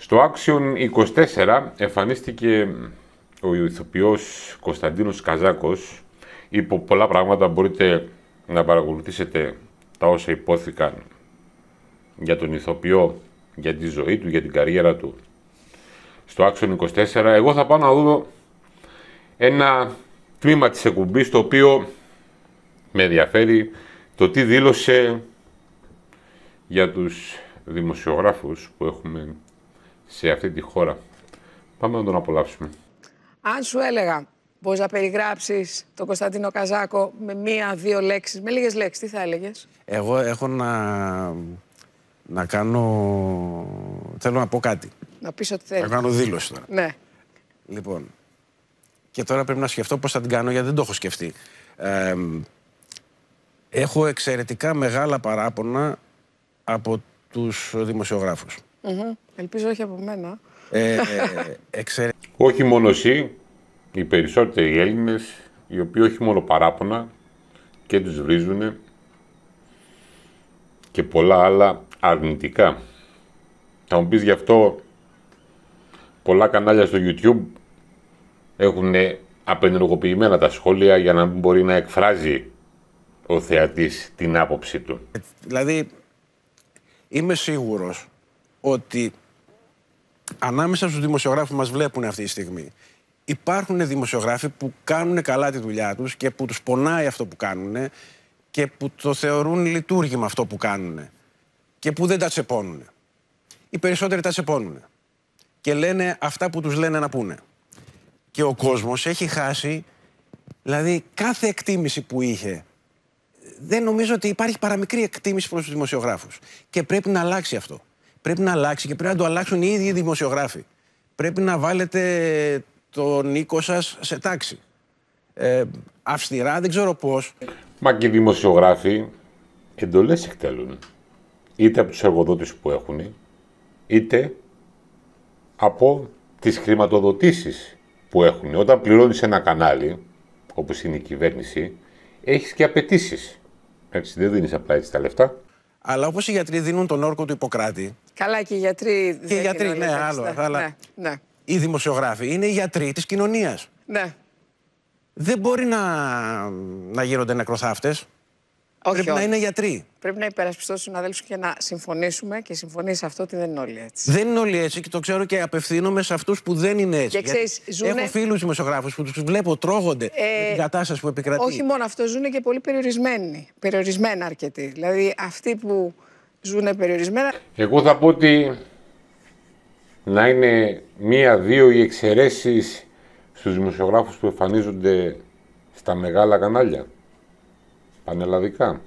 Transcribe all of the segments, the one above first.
Στο Action 24 εμφανίστηκε ο ηθοποιός Κωνσταντίνος Καζάκος. Είπε πολλά πράγματα, μπορείτε να παρακολουθήσετε τα όσα υπόθηκαν για τον ηθοποιό, για τη ζωή του, για την καριέρα του στο Action 24. Εγώ θα πάω να δω ένα τμήμα της εκπομπής το οποίο με ενδιαφέρει, το τι δήλωσε για τους δημοσιογράφους που έχουμε σε αυτή τη χώρα. Πάμε να τον απολαύσουμε. Αν σου έλεγα πώς να περιγράψεις τον Κωνσταντίνο Καζάκο με μία-δύο λέξεις, με λίγες λέξεις, τι θα έλεγες? Εγώ έχω να κάνω... Θέλω να πω κάτι. Να πεις ότι θέλεις. Να κάνω δήλωση τώρα. Ναι. Λοιπόν, και τώρα πρέπει να σκεφτώ πώς θα την κάνω, γιατί δεν το έχω σκεφτεί. Έχω εξαιρετικά μεγάλα παράπονα από τους δημοσιογράφους. Ελπίζω όχι από μένα. Όχι μόνο εσύ, οι περισσότεροι Έλληνες, οι οποίοι όχι μόνο παράπονα και τους βρίζουνε και πολλά άλλα αρνητικά. Θα μου πεις γι' αυτό πολλά κανάλια στο YouTube έχουν απενεργοποιημένα τα σχόλια για να μην μπορεί να εκφράζει ο θεατής την άποψη του. Δηλαδή, είμαι σίγουρος ότι ανάμεσα στους δημοσιογράφους που μας βλέπουν αυτή τη στιγμή υπάρχουν δημοσιογράφοι που κάνουν καλά τη δουλειά τους και που τους πονάει αυτό που κάνουν και που το θεωρούν λειτουργήμα αυτό που κάνουν και που δεν τα τσεπώνουν. Οι περισσότεροι τα τσεπώνουν και λένε αυτά που τους λένε να πούνε. Και ο κόσμος έχει χάσει, δηλαδή, κάθε εκτίμηση που είχε. Δεν νομίζω ότι υπάρχει παραμικρή εκτίμηση προς τους δημοσιογράφους. Και πρέπει να αλλάξει αυτό. Πρέπει να αλλάξει και πρέπει να το αλλάξουν οι ίδιοι οι δημοσιογράφοι. Πρέπει να βάλετε τον οίκο σας σε τάξη. Αυστηρά, δεν ξέρω πώς. Μα και οι δημοσιογράφοι εντολές εκτελούν. Είτε από τους εργοδότες που έχουν, είτε από τις χρηματοδοτήσεις που έχουν. Όταν πληρώνεις ένα κανάλι, όπως είναι η κυβέρνηση, έχεις και απαιτήσεις. Έτσι, δεν δίνεις απλά έτσι τα λεφτά. Αλλά όπως οι γιατροί δίνουν τον όρκο του Ιπποκράτη. Καλά, και οι γιατροί. Και οι γιατροί, ναι, άλλο. Αλλά ναι. Οι δημοσιογράφοι είναι οι γιατροί της κοινωνίας. Ναι. Δεν μπορεί να γίνονται νεκροθάφτες. Όχι, πρέπει να είναι γιατροί. Πρέπει να υπερασπιστώ τους συναδέλφους και να συμφωνήσουμε και συμφωνεί σε αυτό ότι δεν είναι όλοι έτσι. Δεν είναι όλοι έτσι και το ξέρω και απευθύνομαι σε αυτούς που δεν είναι έτσι. Και ξέρεις, έχω φίλους δημοσιογράφους που τους βλέπω τρώγονται με την κατάσταση που επικρατεί. Όχι μόνο αυτό, ζουν και πολύ περιορισμένοι. Περιορισμένα αρκετοί. Δηλαδή αυτοί που ζουν περιορισμένα. Εγώ θα πω ότι να είναι μία-δύο οι εξαιρέσεις στους δημοσιογράφους που εμφανίζονται στα μεγάλα κανάλια. Πανελλαδικά.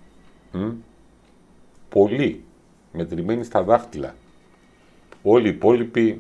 Πολλοί. Μετρημένοι στα δάχτυλα. Όλοι οι υπόλοιποι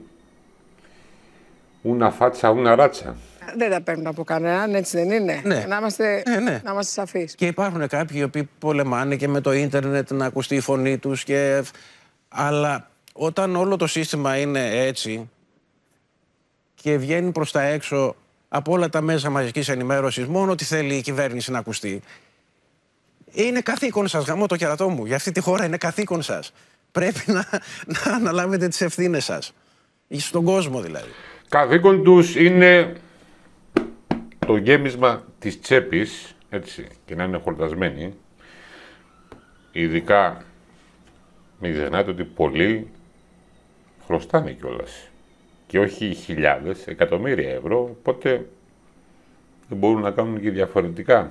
ούνα φάτσα, ούνα ράτσα. Δεν τα παίρνουν από κανέναν, έτσι δεν είναι? Ναι. Να είμαστε, ναι. να είμαστε σαφείς. Και υπάρχουν κάποιοι οι οποίοι πολεμάνε και με το ίντερνετ να ακουστεί η φωνή τους. Αλλά όταν όλο το σύστημα είναι έτσι και βγαίνει προς τα έξω από όλα τα μέσα μαζικής ενημέρωσης μόνο ότι θέλει η κυβέρνηση να ακουστεί, είναι καθήκον σας, γαμώ το κερατό μου. Για αυτή τη χώρα είναι καθήκον σας. Πρέπει να αναλάβετε τις ευθύνες σας. Στον κόσμο δηλαδή. Καθήκον τους είναι το γέμισμα της τσέπης, έτσι, και να είναι χορτασμένοι. Ειδικά μην ξεχνάτε ότι πολλοί χρωστάνε κιόλας. Και όχι χιλιάδες, εκατομμύρια ευρώ, οπότε δεν μπορούν να κάνουν και διαφορετικά.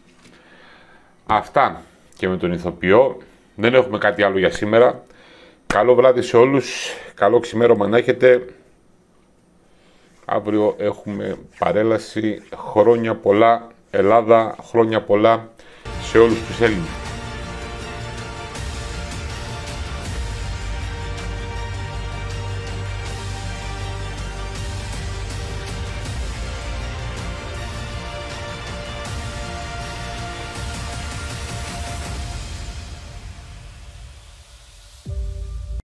Αυτά και με τον ηθοποιό. Δεν έχουμε κάτι άλλο για σήμερα. Καλό βράδυ σε όλους. Καλό ξημέρωμα να έχετε. Αύριο έχουμε παρέλαση. Χρόνια πολλά Ελλάδα, χρόνια πολλά σε όλους τους Έλληνες.